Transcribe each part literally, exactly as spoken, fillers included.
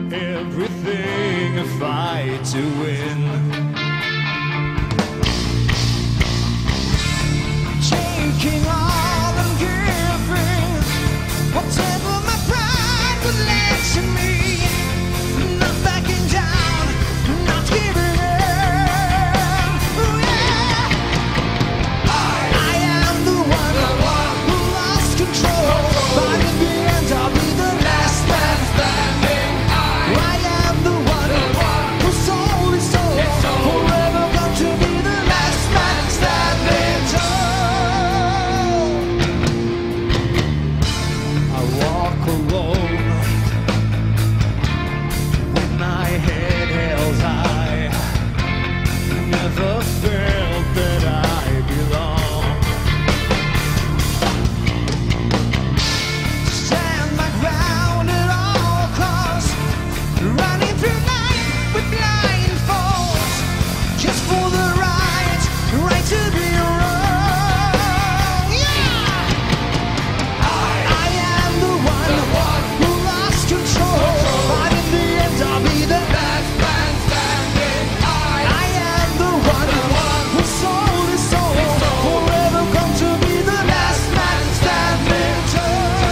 everything a fight to win. Taking all and giving whatever my pride would let to me. Not backing down, not giving in. Ooh, yeah. I, I am the one, the one who lost control. But in the end I'll be the last man standing. I, I am the one, the one who sold his soul. Forever going to be the last man standing tall. I walk alone with my head held high. Never felt that I belong. Stand my ground at all costs, running through life with blindfolds, just for the right, right to be wrong. Yeah! I, I am the one, the one who lost control, but in the end I'll be the last man standing. I, I am the one, the one who sold his soul, forever come to be the last man standing tall.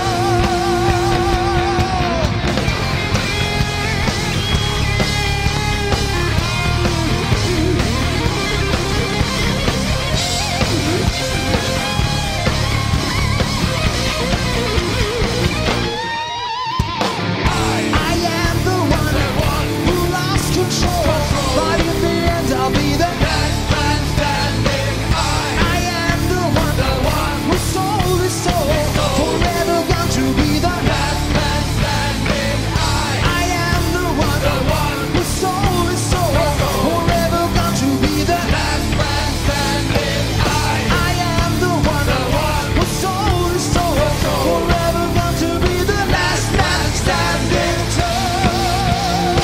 I am the one, the one who lost control, but in the end I'll be the last man standing. I, I am the one, the one who sold his soul, forever going to be the last man standing. I, I am the one, the one who sold his soul, forever going to be the last man standing. I, I am the one, the one who sold his soul, forever going to be the last man standing tall.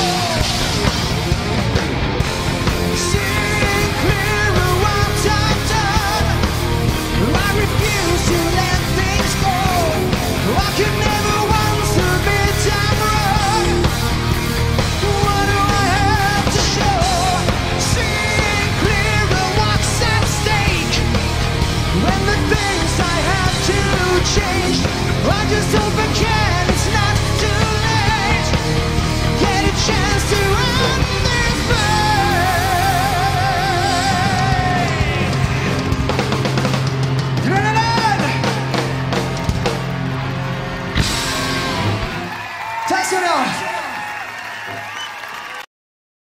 Seeing clearer what I've done, I refuse to let things go. I could never once admit I'm wrong. What do I have to show? Seeing clearer what's at stake, when the things I have to change, I just hope I can, it's not too late. Get a chance to run this place.